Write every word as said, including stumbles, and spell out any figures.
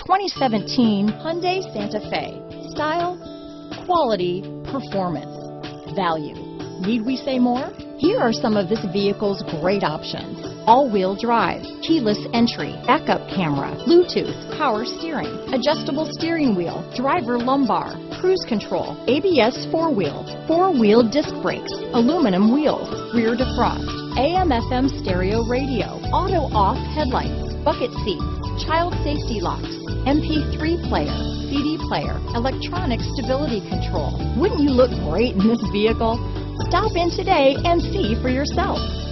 twenty seventeen Hyundai Santa Fe. Style, quality, performance, value. Need we say more? Here are some of this vehicle's great options: all-wheel drive, keyless entry, backup camera, Bluetooth, power steering, adjustable steering wheel, driver lumbar, cruise control, A B S four-wheel, four-wheel disc brakes, aluminum wheels, rear defrost, A M F M stereo radio, auto-off headlights, bucket seats, child safety locks, M P three player, C D player, electronic stability control. Wouldn't you look great in this vehicle? Stop in today and see for yourself.